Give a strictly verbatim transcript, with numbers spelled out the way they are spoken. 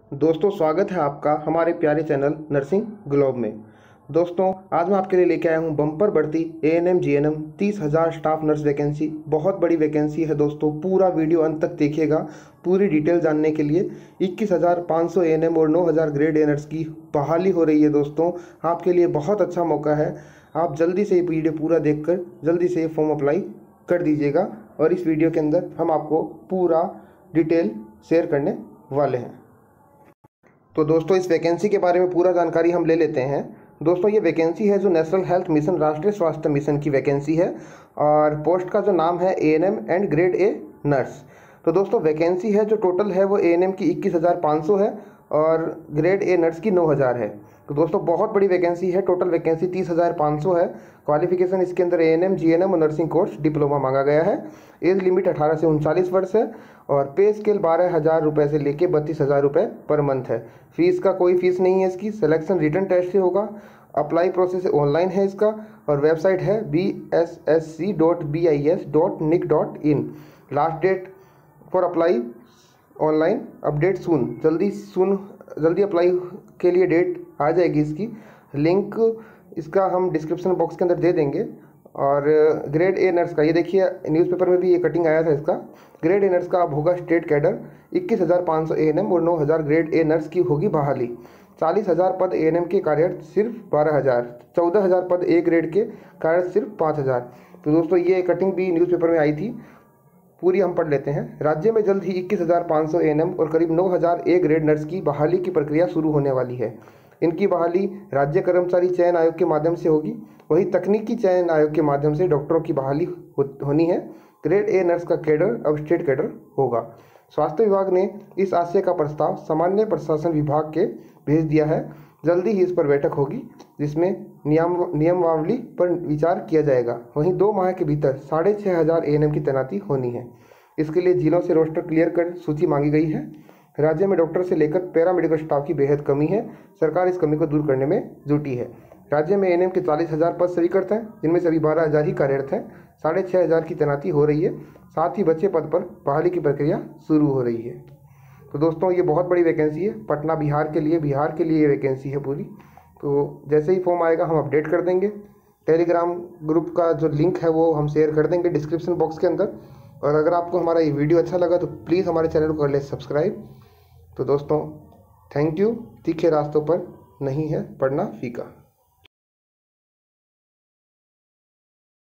दोस्तों, स्वागत है आपका हमारे प्यारे चैनल नर्सिंग ग्लोब में। दोस्तों, आज मैं आपके लिए लेके आया हूँ बम्पर बढ़ती A N M G N M तीस हज़ार स्टाफ नर्स वैकेंसी। बहुत बड़ी वैकेंसी है दोस्तों, पूरा वीडियो अंत तक देखिएगा पूरी डिटेल जानने के लिए। इक्कीस हज़ार पाँच सौ ए एन एम और नौ हज़ार ग्रेड ए नर्स की बहाली हो रही है दोस्तों। आपके लिए बहुत अच्छा मौका है, आप जल्दी से ये वीडियो पूरा देखकर जल्दी से ये फॉर्म अप्लाई कर दीजिएगा। और इस वीडियो के अंदर हम आपको पूरा डिटेल शेयर करने वाले हैं। तो दोस्तों, इस वैकेंसी के बारे में पूरा जानकारी हम ले लेते हैं। दोस्तों, ये वैकेंसी है जो नेशनल हेल्थ मिशन, राष्ट्रीय स्वास्थ्य मिशन की वैकेंसी है और पोस्ट का जो नाम है A N M and grade A nurse. तो दोस्तों, वैकेंसी है जो टोटल है वो ए एन एम की इक्कीस हज़ार पाँच सौ है और ग्रेड ए नर्स की नौ हज़ार है। तो दोस्तों, बहुत बड़ी वैकेंसी है। टोटल वैकेंसी तीस हज़ार पाँच सौ है। क्वालिफिकेशन इसके अंदर A N M, G N M और नर्सिंग कोर्स डिप्लोमा मांगा गया है। एज लिमिट अठारह से उनचालीस वर्ष है और पे स्केल बारह हज़ार रुपये से लेके बत्तीस हज़ार रुपये पर मंथ है। फीस का कोई फीस नहीं है इसकी। सिलेक्शन रिटन टेस्ट से होगा। अप्लाई प्रोसेस ऑनलाइन है इसका और वेबसाइट है B S S C dot B I S dot nic dot in. Last date for apply online update soon, जल्दी सुन जल्दी अप्लाई के लिए डेट आ जाएगी इसकी। लिंक इसका हम डिस्क्रिप्शन बॉक्स के अंदर दे देंगे। और ग्रेड ए नर्स का ये देखिए, न्यूज़पेपर में भी ये कटिंग आया था इसका। ग्रेड ए नर्स का अब होगा स्टेट कैडर। इक्कीस हज़ार पाँच सौ ए एन एम और नौ हज़ार ग्रेड ए नर्स की होगी बहाली। चालीस हज़ार पद ए एन एम के कार्यरत सिर्फ बारह हज़ार, चौदह हज़ार पद ए ग्रेड के कार्यरत सिर्फ पाँच हज़ार। तो दोस्तों, ये कटिंग भी न्यूज़पेपर में आई थी, पूरी हम पढ़ लेते हैं। राज्य में जल्द ही इक्कीस हज़ार पाँच सौ ए एन एम और करीब नौ हज़ार ए ग्रेड नर्स की बहाली की प्रक्रिया शुरू होने वाली है। इनकी बहाली राज्य कर्मचारी चयन आयोग के माध्यम से होगी। वही तकनीकी चयन आयोग के माध्यम से डॉक्टरों की बहाली हो, होनी है। ग्रेड ए नर्स का कैडर अब स्टेट कैडर होगा। स्वास्थ्य विभाग ने इस आशय का प्रस्ताव सामान्य प्रशासन विभाग के भेज दिया है। जल्दी ही इस पर बैठक होगी जिसमें नियम नियमावली पर विचार किया जाएगा। वहीं दो माह के भीतर साढ़े छः हज़ार ए एन एम की तैनाती होनी है। इसके लिए जिलों से रोस्टर क्लियर कर सूची मांगी गई है। राज्य में डॉक्टर से लेकर पैरामेडिकल स्टाफ की बेहद कमी है। सरकार इस कमी को दूर करने में जुटी है। राज्य में ए एन एम के चालीस हज़ार पद स्वीकृत हैं, जिनमें से अभी बारह हज़ार ही कार्यरत हैं। साढ़े छः हज़ार की तैनाती हो रही है। साथ ही बच्चे पद पर बहाली की प्रक्रिया शुरू हो रही है। तो दोस्तों, ये बहुत बड़ी वैकेंसी है पटना बिहार के लिए बिहार के लिए ये वैकेंसी है पूरी। तो जैसे ही फॉर्म आएगा हम अपडेट कर देंगे। टेलीग्राम ग्रुप का जो लिंक है वो हम शेयर कर देंगे डिस्क्रिप्शन बॉक्स के अंदर। और अगर आपको हमारा ये वीडियो अच्छा लगा तो प्लीज़ हमारे चैनल को कर ले सब्सक्राइब। तो दोस्तों, थैंक यू। तीखे रास्तों पर नहीं है पड़ना फीका।